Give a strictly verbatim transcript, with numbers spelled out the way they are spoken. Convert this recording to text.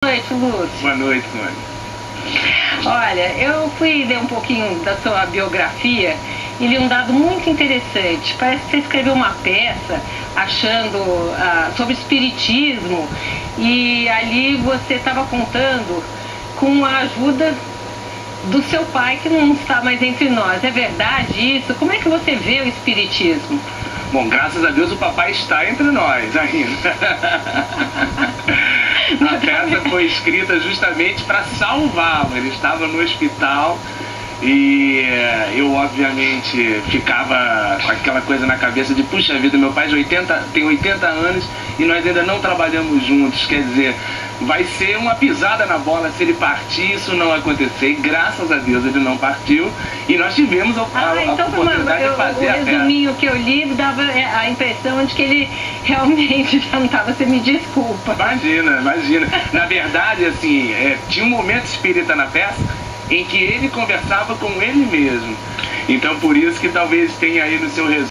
noite, Lúcio. Boa noite, Sônia. Olha, eu fui ler um pouquinho da sua biografia e li um dado muito interessante. Parece que você escreveu uma peça achando ah, sobre espiritismo e ali você estava contando com a ajuda do seu pai, que não está mais entre nós. É verdade isso? Como é que você vê o espiritismo? Bom, graças a Deus o papai está entre nós ainda. A peça foi escrita justamente para salvá-lo. Ele estava no hospital e eu, obviamente, ficava com aquela coisa na cabeça de, puxa vida, meu pai de oitenta, tem oitenta anos e nós ainda não trabalhamos juntos. Quer dizer, vai ser uma pisada na bola se ele partir, isso não acontecer. E graças a Deus ele não partiu e nós tivemos a, ah, a, então, a oportunidade eu, de fazer o a peça. O resuminho que eu li dava a impressão de que ele realmente já não estava. Você me desculpa. Imagina, imagina. Na verdade, assim, é, tinha um momento espírita na peça em que ele conversava com ele mesmo. Então por isso que talvez tenha aí no seu resumo